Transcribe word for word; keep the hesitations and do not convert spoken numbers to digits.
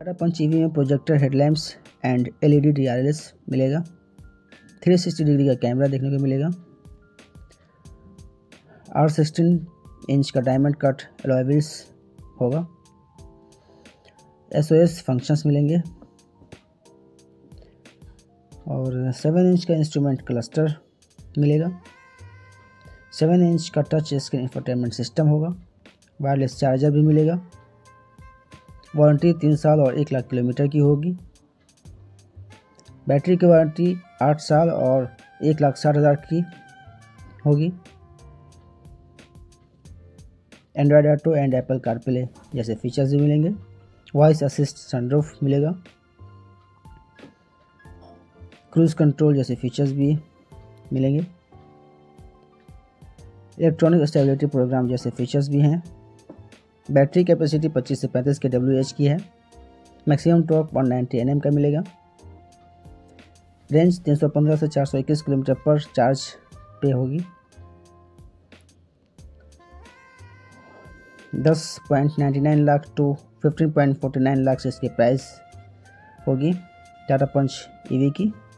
Tata Punch EV में projector headlamps and LED DRLs मिलेगा। Three sixty degree का camera देखने को मिलेगा। आर सिक्सटीन इंच का डायमंड कट अलॉय व्हील्स होगा। एसओएस फंक्शंस मिलेंगे और सेवन इंच का इंस्ट्रूमेंट क्लस्टर मिलेगा। सेवन इंच का टच स्क्रीन इंफोटेनमेंट सिस्टम होगा। वायरलेस चार्जर भी मिलेगा। वारंटी तीन साल और एक लाख किलोमीटर की होगी। बैटरी की वारंटी आठ साल और एक लाख साठ हज़ार की होगी। Android Auto and Apple CarPlay जैसे फीचर्स भी मिलेंगे। वॉइस असिस्ट सनरूफ मिलेगा। क्रूज कंट्रोल जैसे फीचर्स भी मिलेंगे। इलेक्ट्रॉनिक स्टेबिलिटी प्रोग्राम जैसे फीचर्स भी हैं। बैटरी कैपेसिटी पच्चीस से पैंतीस के डब्ल्यू एच की है। मैक्सिमम टॉर्क एक सौ नब्बे एन एम का मिलेगा। रेंज तीन सौ पंद्रह से चार सौ इक्कीस किलोमीटर पर चार्ज पे होगी। दस point ninety nine lakh to fifteen point forty nine lakh से इसकी प्राइस होगी टाटा पंच ईवी की।